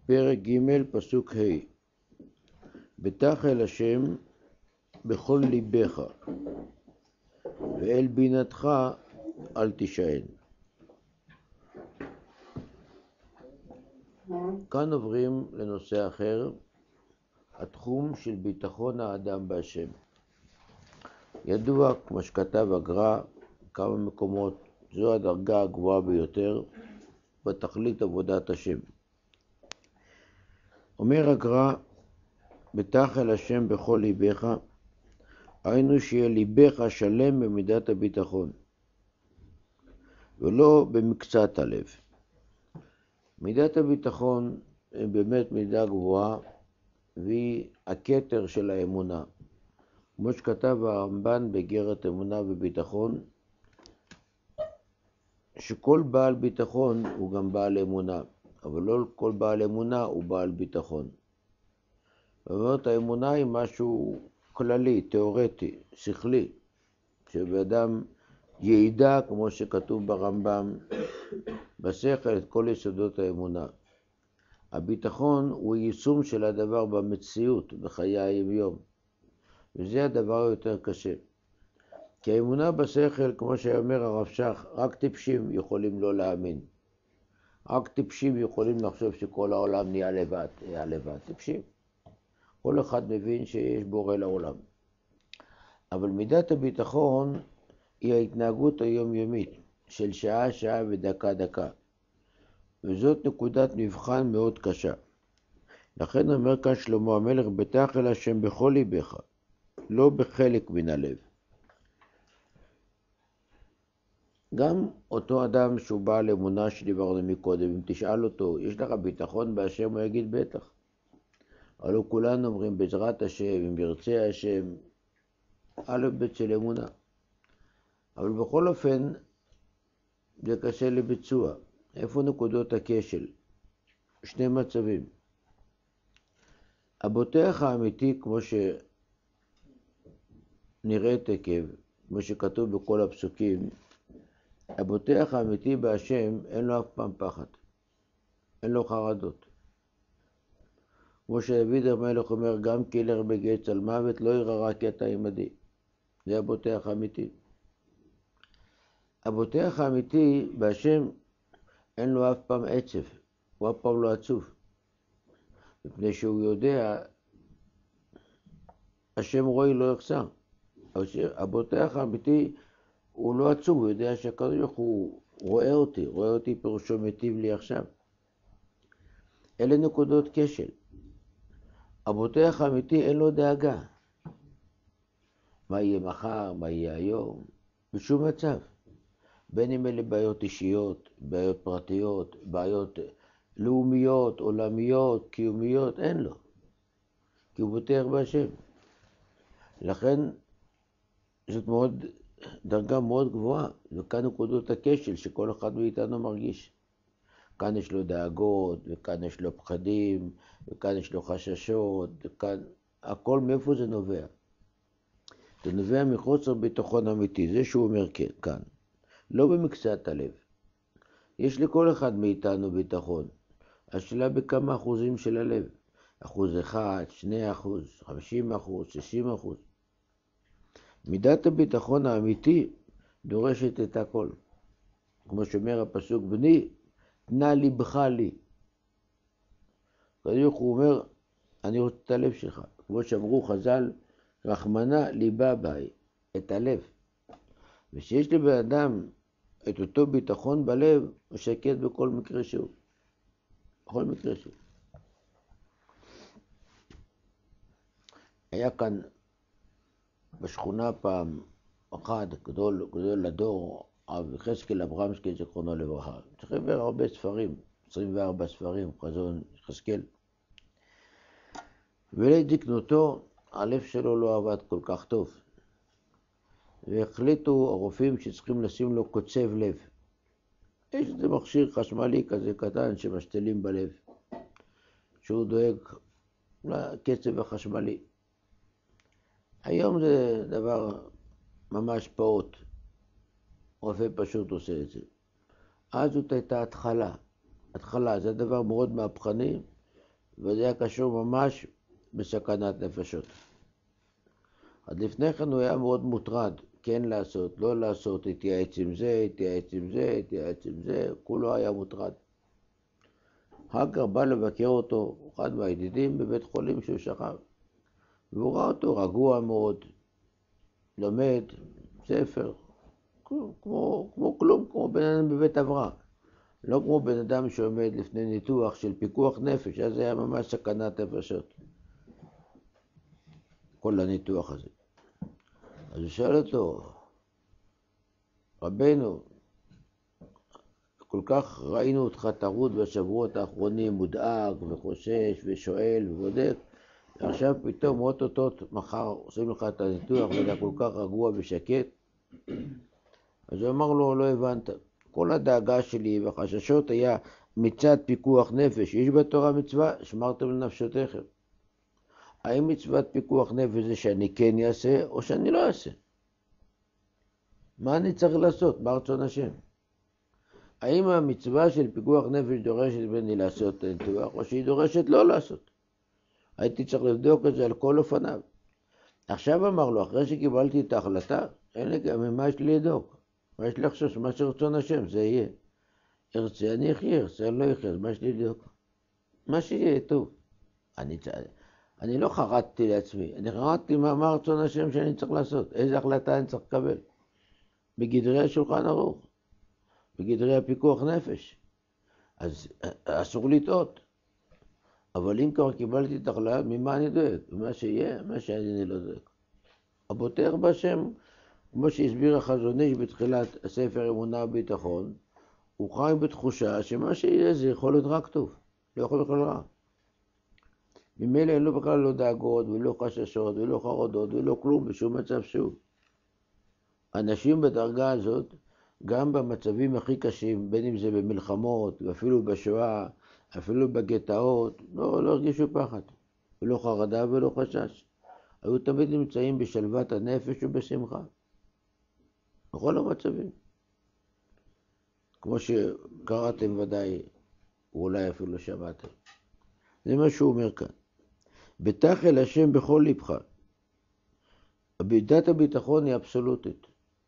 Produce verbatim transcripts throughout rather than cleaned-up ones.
פרק ג' פסוק ה' בטח אל השם בכל ליבך ואל בינתך אל תישען. כאן עוברים לנושא אחר, התחום של ביטחון האדם בהשם. ידוע, כמו שכתב הגר"א, כמה מקומות, זו הדרגה הגבוהה ביותר בתכלית עבודת השם. אומר הגר"א, בטח אל השם בכל ליבך, היינו שיהיה ליבך שלם במידת הביטחון, ולא במקצת הלב. מידת הביטחון היא באמת מידה גבוהה, והיא הכתר של האמונה. כמו שכתב הרמב"ן באיגרת אמונה וביטחון, שכל בעל ביטחון הוא גם בעל אמונה, אבל לא כל בעל אמונה הוא בעל ביטחון. זאת אומרת, האמונה היא משהו כללי, תיאורטי, שכלי, שבאדם ידע, כמו שכתוב ברמב"ם, בשכל את כל יסודות האמונה. הביטחון הוא יישום של הדבר במציאות, בחיי היום-יום, וזה הדבר היותר קשה. כי האמונה בשכל, כמו שאומר הרב שך, רק טיפשים יכולים לא להאמין. רק טיפשים יכולים לחשוב שכל העולם נהיה לבד, נהיה לבד, טיפשים. כל אחד מבין שיש בורא לעולם. אבל מידת הביטחון היא ההתנהגות היומיומית של שעה שעה ודקה דקה. וזאת נקודת מבחן מאוד קשה. לכן אומר כאן שלמה המלך, בטח אל השם בכל ליבך, לא בחלק מן הלב. גם אותו אדם שהוא בעל אמונה שדיברנו מקודם, אם תשאל אותו, יש לך ביטחון בהשם? הוא יגיד בטח. אבל כולנו אומרים בעזרת השם, אם ירצה השם, א' ב' של אמונה. אבל בכל אופן, זה קשה לביצוע. איפה נקודות הכשל? שני מצבים. הבוטח האמיתי, כמו שנראה תקף, כמו שכתוב בכל הפסוקים, הבוטח האמיתי בהשם אין לו אף פעם פחד, אין לו חרדות. כמו שדוד המלך אומר, גם כי ילך בגיא על מוות, לא ירא רע כי אתה עמדי. זה הבוטח האמיתי. הבוטח האמיתי בהשם אין לו אף פעם עצב, הוא אף פעם לא עצוב. מפני שהוא יודע, השם רואי לא יחסר. הבוטח האמיתי הוא לא עצוב, הוא יודע שהקדוש ברוך הוא רואה אותי, רואה אותי פירושו מיטיב לי עכשיו. אלה נקודות כשל. הבוטח האמיתי אין לו דאגה. מה יהיה מחר, מה יהיה היום? בשום מצב. בין אם אלה בעיות אישיות, בעיות פרטיות, בעיות לאומיות, עולמיות, קיומיות, אין לו. כי הוא בוטח בהשם. לכן זאת מאוד, דרגה מאוד גבוהה, וכאן נקודות הכשל שכל אחד מאיתנו מרגיש. כאן יש לו דאגות, וכאן יש לו פחדים, וכאן יש לו חששות, וכאן, הכל מאיפה זה נובע? זה נובע מחוסר ביטחון אמיתי, זה שהוא אומר כאן. לא במקצת הלב. יש לכל אחד מאיתנו ביטחון. השאלה בכמה אחוזים של הלב. אחוז אחד, שני אחוז, חמישים אחוז, שישים אחוז. מידת הביטחון האמיתי דורשת את הכל. כמו שאומר הפסוק, בני, תנה ליבך לי. כדי הוא אומר, אני רוצה את הלב שלך. כמו שאמרו חז"ל, רחמנה ליבה בי, את הלב. ושיש לבן אדם את אותו ביטחון בלב, הוא שקט בכל מקרה שהוא. בכל מקרה שהוא. היה כאן בשכונה פעם אחד, גדול, גדול לדור, הרב יחזקאל אברמסקי, זיכרונו לברכה. צריך הרבה ספרים, עשרים וארבעה ספרים, חזון יחזקאל. ולעת זקנותו, הלב שלו לא עבד כל כך טוב. והחליטו הרופאים שצריכים לשים לו קוצב לב. יש איזה מכשיר חשמלי כזה קטן שמשתלים בלב, שהוא דואג לקצב החשמלי. היום זה דבר ממש פעוט. רופא פשוט עושה את זה. אז זאת הייתה התחלה. התחלה זה דבר מאוד מהפכני, וזה היה קשור ממש בסכנת נפשות. עד לפני כן הוא היה מאוד מוטרד, כן לעשות, לא לעשות, התייעץ עם זה, התייעץ עם זה, התייעץ עם זה, כולו היה מוטרד. אחר כך בא לבקר אותו, אחד מהידידים בבית חולים שהוא שכב, והוא ראה אותו רגוע מאוד, לומד ספר, כמו, כמו, כמו כלום, כמו בן אדם בבית הבראה. לא כמו בן אדם שעומד לפני ניתוח של פיקוח נפש, אז זה היה ממש סכנת נפשות. כל הניתוח הזה. אז הוא שואל אותו, רבנו, כל כך ראינו אותך טרוד בשבועות האחרונים, מודאג וחושש ושואל ובודק, ועכשיו פתאום אוטוטוט מחר עושים לך את הניתוח ואתה כל כך רגוע ושקט. אז הוא אמר לו, לא הבנת. כל הדאגה שלי והחששות היה מצד פיקוח נפש. יש בתורה מצווה, שמרתם לנפשותיכם. האם מצוות פיקוח נפש זה שאני כן אעשה או שאני לא אעשה? מה אני צריך לעשות? מה רצון השם? האם המצווה של פיקוח נפש דורשת ממני לעשות את הניתוח או שהיא דורשת לא לעשות? הייתי צריך לבדוק את זה על כל אופניו. עכשיו אמר לו, אחרי שקיבלתי את ההחלטה, אין לי גם מה יש לי לדוק. מה יש לי לחשוש? מה שרצון השם, זה יהיה. ארצה אני אחיה, ארצה אני לא אחיה, אז מה יש לי לדוק? מה שיהיה, טוב. אני, אני לא חרדתי לעצמי, אני חרדתי מה, מה רצון השם שאני צריך לעשות, איזה החלטה אני צריך לקבל. בגדרי השולחן ערוך, בגדרי הפיקוח נפש. אז אסור לטעות. אבל אם כבר קיבלתי את החלטה, ממה אני דואג? ממה שיהיה, מה שאני לא דואג. הבוטח בהשם, כמו שהסביר החזון איש בתחילת הספר אמונה וביטחון, הוא חי בתחושה שמה שיהיה זה יכול להיות רק טוב, לא יכול להיות רע. ממילא אין לו בכלל לא דאגות ולא חששות ולא חרדות ולא כלום בשום מצב שהוא. אנשים בדרגה הזאת, גם במצבים הכי קשים, בין אם זה במלחמות ואפילו בשואה, אפילו בגטאות, לא, לא הרגישו פחד, ולא חרדה ולא חשש. היו תמיד נמצאים בשלוות הנפש ובשמחה. בכל המצבים. כמו שקראתם ודאי, ואולי אפילו שמעתם. זה מה שהוא אומר כאן. בטח אל השם בכל לבך. בידת הביטחון היא אבסולוטית.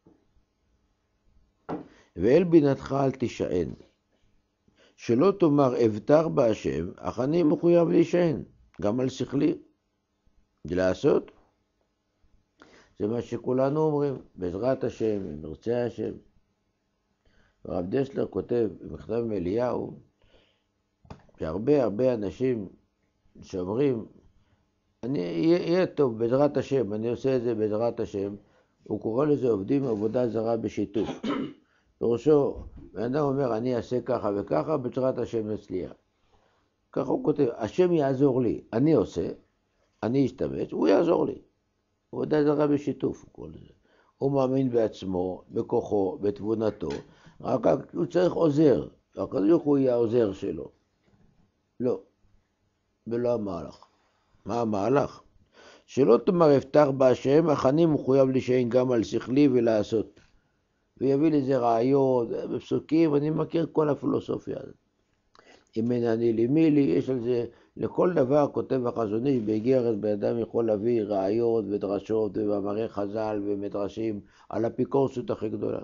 ואל בינתך אל תישען. שלא תאמר אבטח בהשם, אך אני מחויב להישען, גם על שכלי. זה לעשות. זה מה שכולנו אומרים, בעזרת השם, אם נרצה השם. הרב דסלר כותב במכתב מאליהו, שהרבה הרבה אנשים שאומרים, אני יהיה טוב בעזרת השם, אני עושה את זה בעזרת השם, הוא קורא לזה עובדים עבודה זרה בשיתוף. פירושו, ואדם אומר, אני אעשה ככה וככה, בעזרת השם נצליח. ככה הוא כותב, השם יעזור לי, אני עושה, אני אשתמש, הוא יעזור לי. עבודה זרה בשיתוף, הוא קורא לזה. הוא מאמין בעצמו, בכוחו, בתבונתו, רק הוא צריך עוזר, והקדוש הוא יהיה העוזר שלו. לא, ולא המהלך. מה המהלך? שלא תאמר אבטח בהשם, אך אני מחויב להישען גם על שכלי ולעשות. ויביא לזה רעיון, בפסוקים, אני מכיר כל הפילוסופיה הזאת. אם אין אני לי מי לי, יש על זה, לכל דבר כותב החזון איש, באיגרת בן אדם יכול להביא רעיון ודרשות ומאמרי חז"ל ומדרשים על האפיקורסות הכי גדולה.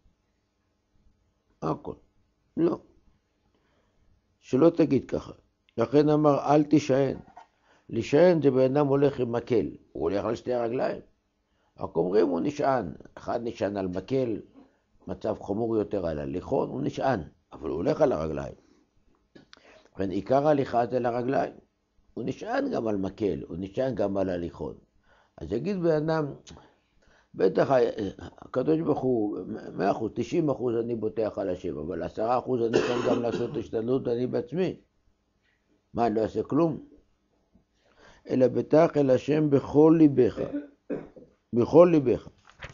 הכל. לא. שלא תגיד ככה. לכן אמר, אל תישען. להישען זה בן אדם הולך עם מקל. הוא הולך על שתי רגליים. רק אומרים הוא נשען. אחד נשען על מקל, מצב חמור יותר על הליכון, הוא נשען. אבל הוא הולך על הרגליים. לכן עיקר ההליכה זה לרגליים. הוא נשען גם על מקל, הוא נשען גם על הליכון. אז יגיד בן אדם, בטח הקדוש ברוך הוא, מאה אחוז, תשעים אחוז אני בוטח על השם, אבל עשרה אחוז אני צריך גם לעשות השתדלות אני בעצמי. מה, אני לא אעשה כלום? אלא בטח אל השם בכל ליבך. בכל ליבך.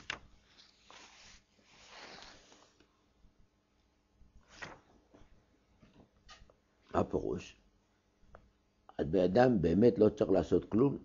מה פירוש? אז באדם באמת לא צריך לעשות כלום.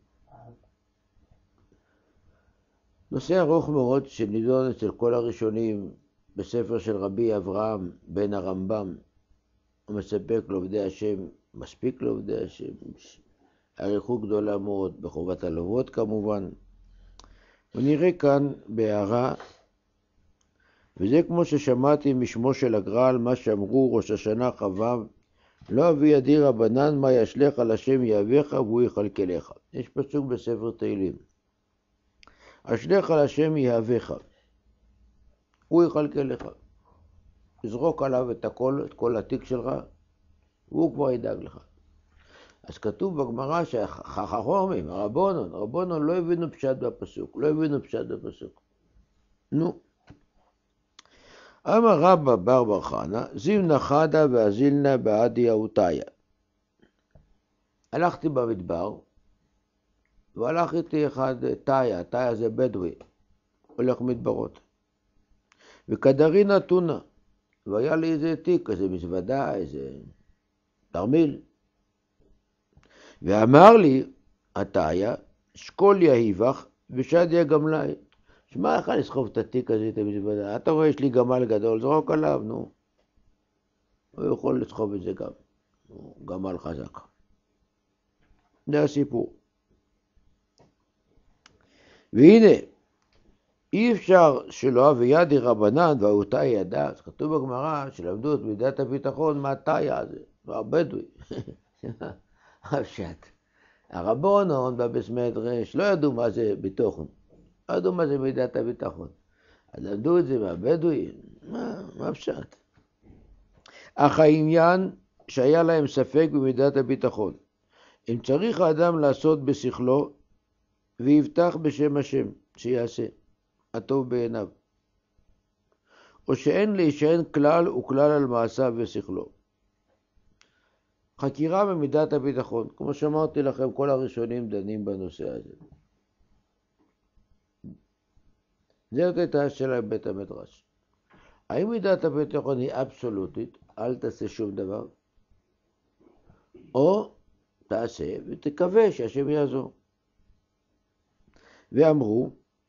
נושא ארוך מאוד שנידון אצל כל הראשונים בספר של רבי אברהם בן הרמב"ם, הוא מספק לעובדי השם מספיק לעובדי השם, אריכות גדולה מאוד, בחובת הלוות כמובן. ונראה כאן בהערה, וזה כמו ששמעתי משמו של הגר"א, מה שאמרו ראש השנה חבב, לא אביא ידי רבנן מה ישלך על השם יהבך והוא יכלכלך. יש פסוק בספר תהילים. אשלך על השם יהבך, הוא יכלכלך. תזרוק עליו את הכל, את כל התיק שלך, והוא כבר ידאג לך. אז כתוב בגמרא שהחכמים, הרבונון, הרבונון לא הבינו פשט בפסוק, לא הבינו פשט בפסוק. נו. אמר רבא בר בר חנא, זימנה חדה ואזילנה בעדי אהותיה. הלכתי במדבר, והלך איתי אחד תאיה, תאיה זה בדואי, הולך מדברות. וכדרין אתונה, והיה לי איזה תיק, איזה מזוודה, איזה תרמיל. ואמר לי, התאיה, שקול יהיבך ושדיה גמלי. שמע, איך אני אסחוב את התיק הזה, את המזוודה? אתה רואה, יש לי גמל גדול, זרוק עליו, נו. הוא יכול לסחוב את זה גם. הוא גמל חזק. זה הסיפור. והנה, אי אפשר שלא אבי ידי רבנן והאותה ידע. אז כתוב בגמרא שלמדו את מידת הביטחון מהתאיה הזה, מהבדואי. הפשט. הרבונון בבס מדרש לא ידעו מה זה ביטחון. לא ידעו מה זה מידת הביטחון. אז למדו את זה מהבדואי. מה, מה הפשט? אך העניין שהיה להם ספק במידת הביטחון. אם צריך האדם לעשות בשכלו ויבטח בשם השם שיעשה הטוב בעיניו. או שאין להישען כלל וכלל על מעשיו ושכלו. חקירה במידת הביטחון, כמו שאמרתי לכם, כל הראשונים דנים בנושא הזה. זאת הייתה השאלה בבית המדרש. האם מידת הביטחון היא אבסולוטית, אל תעשה שום דבר, או תעשה ותקווה שהשם יעזור. ואמרו,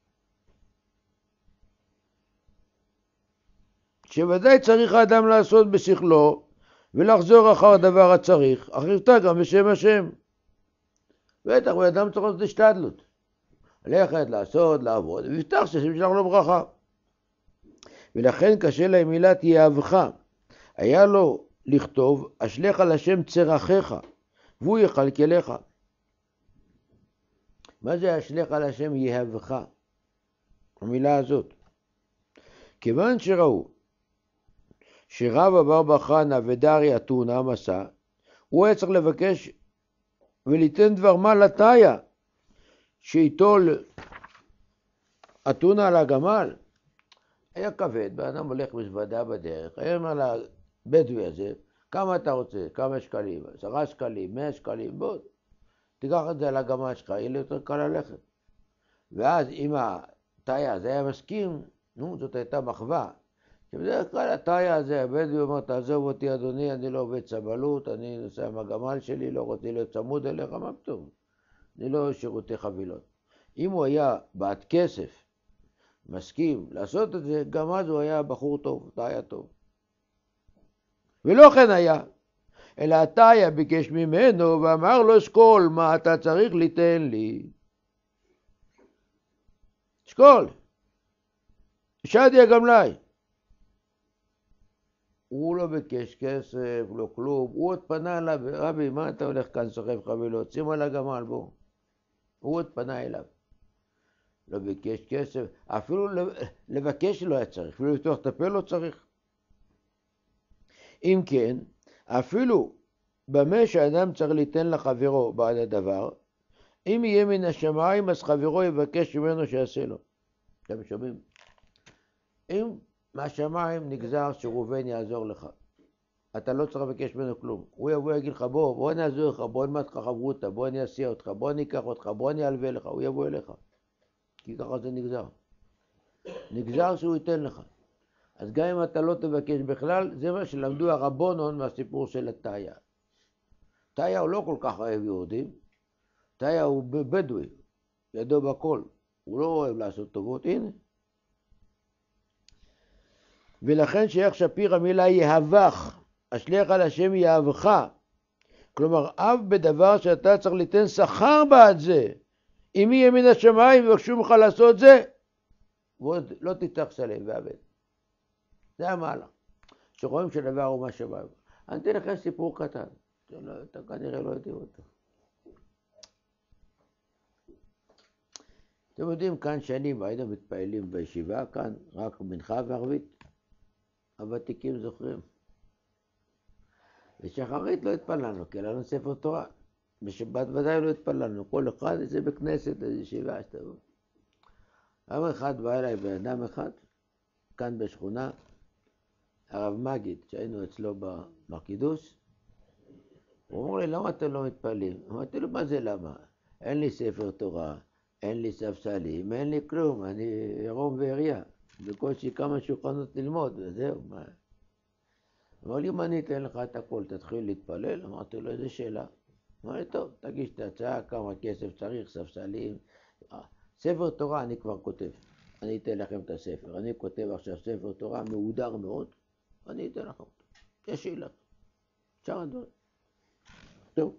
שוודאי צריך האדם לעשות בשכלו, ולחזור אחר הדבר הצריך, אך יבטח גם בשם השם. בטח, ואדם צריך לעשות השתדלות. ללכת, לעשות, לעבוד, ויבטח שהשם שלח לו ברכה. ולכן קשה להם מילת יאהבך. היה לו לכתוב, אשלך על השם צרכך, והוא יכלכלך. מה זה אשלך על השם יאהבך? המילה הזאת. כיוון שראו, שרבא בר בר חנא ודרי אתונה מסע, הוא היה צריך לבקש וליתן דבר מה לתאיה, שיטול אתונה על הגמל. היה כבד, באדם הולך מזוודה בדרך, היה אומר לבדואי הזה, כמה אתה רוצה? כמה שקלים? עשרה שקלים, מאה שקלים, בוא, תיקח את זה על הגמל שלך, יהיה לי יותר קל ללכת. ואז אם התאיה הזה היה מסכים, נו, זאת הייתה מחווה. שבדרך כלל התאיה הזה, הבדואי אומר, תעזוב אותי אדוני, אני לא עובד סבלות, אני נוסע עם הגמל שלי, לא רוצה להיות צמוד אליך, מה פתאום? אני לא שירותי חבילות. אם הוא היה בעד כסף, מסכים לעשות את זה, גם אז הוא היה בחור טוב, תאיה טוב. ולא כן היה, אלא התאיה ביקש ממנו ואמר לו, שקול, מה אתה צריך ליתן לי? שקול, שדיה גמלי. הוא לא ביקש כסף, לא כלום, הוא עוד פנה אליו, רבי, מה אתה הולך כאן סוחב חבילות? שים על הגמל, בוא. הוא עוד פנה אליו. לא ביקש כסף, אפילו לבקש לא היה צריך, אפילו לפתוח את הפה לא צריך. אם כן, אפילו במה שאדם צריך ליתן לחברו בעד הדבר, אם יהיה מן השמיים, אז חברו יבקש ממנו שיעשה לו. אתם שומעים? אם מהשמיים נגזר שראובן יעזור לך, אתה לא צריך לבקש ממנו כלום. הוא יבוא ויגיד לך, בוא, בוא נעזור לך, בוא נלמד לך חברותה, בוא נעשיע אותך, בוא ניקח אותך, בוא נלווה לך, הוא יבוא אליך. כי ככה זה נגזר. נגזר שהוא ייתן לך. אז גם אם אתה לא תבקש בכלל, זה מה שלמדו הרבונון מהסיפור של התאיה. תאיה הוא לא כל כך אוהב יהודים, תאיה הוא בדואי, ידו בכל. הוא לא אוהב לעשות טובות, הנה. ולכן שייך שפיר המילה יהבך, אשליך על השם יהבך, כלומר, אף בדבר שאתה צריך ליתן שכר בעד זה. אם יהיה מן השמיים ובקשו ממך לעשות זה, ועוד לא תצטרך לשלם ועבד. זה המהלך. שרואים שהדבר הוא מה שבא. אני אתן לכם סיפור קטן. אתה כנראה לא יודעים אותו. אתם יודעים, כאן שנים היינו מתפעלים בישיבה, כאן רק מנחה וערבית. הוותיקים זוכרים. בשחרית לא התפללנו, כי לנו ספר תורה. בשבת ודאי לא התפללנו. כל אחד זה בכנסת, איזו ישיבה שתבוא. אבל אחד בא אליי בן אדם אחד, כאן בשכונה, הרב מגיד, שהיינו אצלו במרקידוס, הוא אומר לי, למה אתם לא מתפללים? אמרתי לו, מה זה למה? אין לי ספר תורה, אין לי ספסלים, אין לי כלום, אני עירום ועריה. בקושי כמה שולחנות ללמוד, וזהו. מה? אמר לי, אם אני אתן לך את הכל, תתחיל להתפלל? אמרתי לו, איזה שאלה? אמר לי, טוב, תגיש את ההצעה, כמה כסף צריך, ספסלים. ספר תורה אני כבר כותב. אני אתן לכם את הספר. אני כותב עכשיו ספר תורה מהודר מאוד, אני אתן לכם אותו. יש שאלה. שאר הדברים. טוב.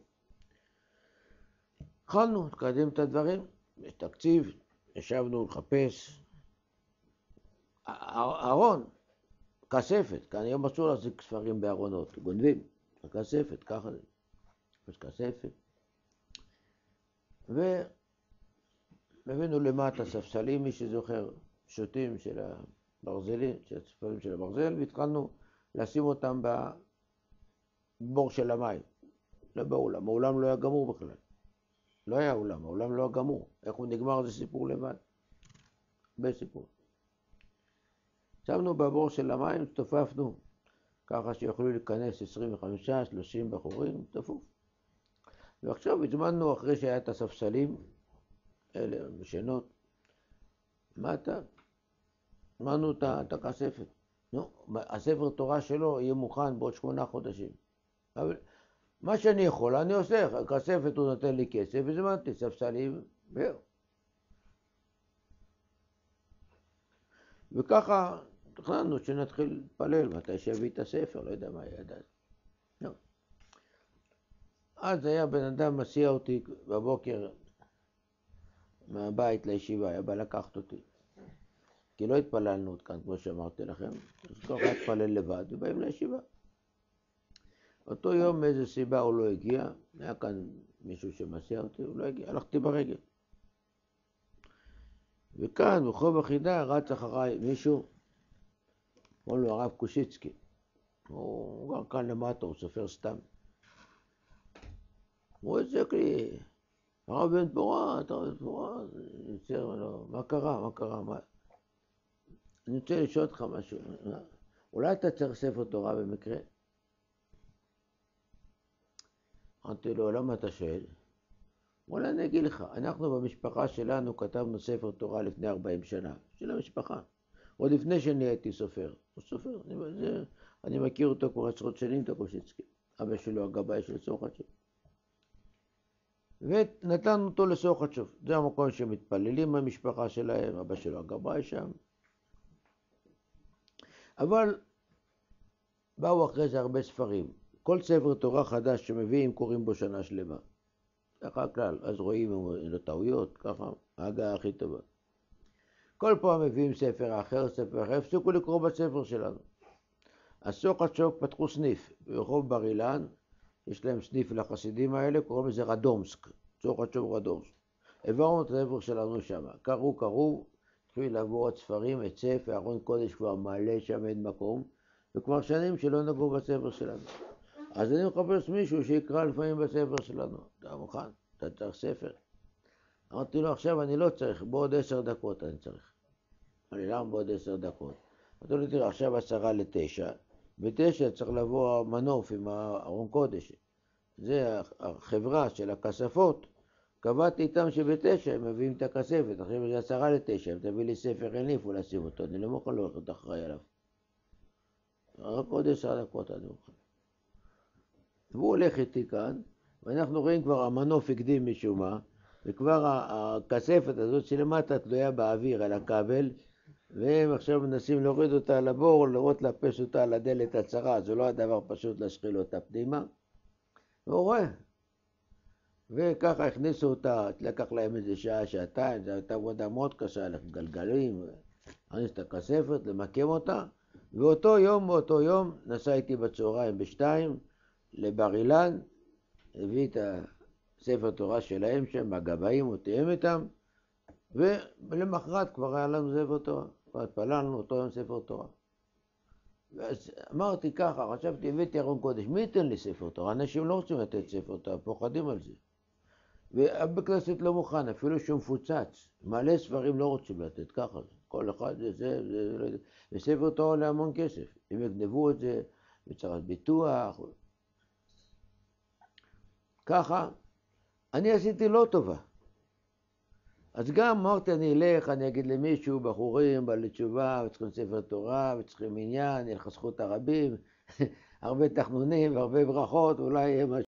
התחלנו, לקדם את הדברים. יש תקציב, ישבנו לחפש. ארון, כספת, כאן היום אסור להחזיק ספרים בארונות, גונבים, כספת, ככה זה. יש כספת. והבאנו למטה ספסלים, מי שזוכר, שוטים של הברזלים, של הספרים של הברזל, והתחלנו לשים אותם בבור של המים. לא באולם, האולם לא היה גמור בכלל. לא היה אולם, האולם לא היה גמור. איך הוא נגמר זה סיפור לבד. הרבה סיפור. שמנו בבור של המים, תופפנו, ככה שיוכלו להיכנס עשרים וחמישה שלושים בחורים, תפוף. ועכשיו הזמנו אחרי שהיה את הספסלים, אלה משנות, מה אתה? הזמנו את הכספת. נו, הספר תורה שלו יהיה מוכן בעוד שמונה חודשים. אבל מה שאני יכול, אני עושה, הכספת הוא נותן לי כסף, והזמנתי ספסלים, והוא. וככה תכננו שנתחיל להתפלל, מתי שהביא את הספר, לא יודע מה ידע. לא. אז היה בן אדם מסיע אותי בבוקר מהבית לישיבה, היה בא לקחת אותי. כי לא התפללנו עוד כאן, כמו שאמרתי לכם, אז כל אחד התפלל לבד, ובאים לישיבה. אותו יום מאיזו סיבה הוא לא הגיע, היה כאן מישהו שמסיע אותי, הוא לא הגיע, הלכתי ברגל. וכאן, ברחוב החידה, רץ אחריי מישהו, קוראים לו הרב קושיצקי. הוא גר כאן למטה, הוא סופר סתם. הוא יצק לי, הרב בן פורת, הרב בן פורת, אני יוצא לו, מה קרה, מה קרה, מה? אני רוצה לשאול אותך משהו, אולי אתה צריך ספר תורה במקרה? אמרתי לו, למה אתה שואל? אולי אני אגיד לך, אנחנו במשפחה שלנו כתבנו ספר תורה לפני ארבעים שנה, של המשפחה. עוד לפני שאני הייתי סופר. הוא סופר, אני, זה, אני מכיר אותו כבר עשרות שנים, את הקושיצקי. אבא שלו הגבאי של סוכתשוב. ונתנו אותו לסוכתשוב. זה המקום שמתפללים במשפחה שלהם, אבא שלו הגבאי שם. אבל באו אחרי זה הרבה ספרים. כל ספר תורה חדש שמביאים קוראים בו שנה שלמה. ככה הכלל, אז רואים לטעויות, ככה ההגעה הכי טובה. כל פעם מביאים ספר אחר, ספר אחר, הפסיקו לקרוא בספר שלנו. אז סוכתשוב פתחו סניף, ברחוב בר אילן, יש להם סניף לחסידים האלה, קוראים לזה רדומסק, סוכתשוב רדומסק. העברנו את הספר שלנו שם, קראו, קראו, התחילו לעבור את ספרים, את ספר, ארון קודש כבר מלא שם אין מקום, וכבר שנים שלא נגעו בספר שלנו. אז אני מחפש מישהו שיקרא לפעמים בספר שלנו. אתה מוכן? אתה צריך ספר? אמרתי לו, עכשיו אני לא צריך, בעוד עשר דקות אני צריך. אני למה בעוד עשר דקות? אמרתי לו, תראה, עכשיו עשרה לתשע, בתשע צריך לבוא המנוף עם הארון קודש. זה החברה של הכספות. קבעתי איתם שבתשע הם מביאים את הכספת, עכשיו זה עשרה לתשע, הם תביא לי ספר, אין לי איפה לשים אותו, אני לא מוכן לא להיות אחראי עליו. רק עוד עשר דקות אני מוכן. והוא הולך איתי כאן, ואנחנו רואים כבר המנוף הקדים משום מה, וכבר הכספת הזאת שלמטה תלויה באוויר על הכבל, והם עכשיו מנסים להוריד אותה על הבור, לראות לפש אותה על הדלת הצרה, זה לא הדבר פשוט להשחיל אותה פנימה. והוא רואה. וככה הכניסו אותה, לקח להם איזה שעה, שעתיים, זו הייתה עבודה מאוד קשה, לך גלגלים, להכניס את הכספת, למקם אותה, ואותו יום, באותו יום, נסע איתי בצהריים בשתיים, לבר אילן, הביא את הספר תורה שלהם שם, הגבאים, הוא תיאם איתם, ולמחרת כבר היה לנו ספר תורה, כבר התפללנו אותו יום ספר תורה. ואז אמרתי ככה, חשבתי, הבאתי ארון קודש, מי ייתן לי ספר תורה? אנשים לא רוצים לתת ספר תורה, פוחדים על זה. ואבא כנסת לא מוכן, אפילו שהוא מפוצץ. מלא ספרים לא רוצים לתת, ככה. כל אחד זה, זה, זה, זה. וספר תורה עולה המון כסף. אם יגנבו את זה, בצרת ביטוח. ככה, אני עשיתי לא טובה. אז גם אמרתי, אני אלך, אני אגיד למישהו, בחורים, בעלי תשובה, וצריכים ספר תורה, וצריכים עניין, יחסכו את הרבים, הרבה תחנונים והרבה ברכות, אולי יהיה משהו.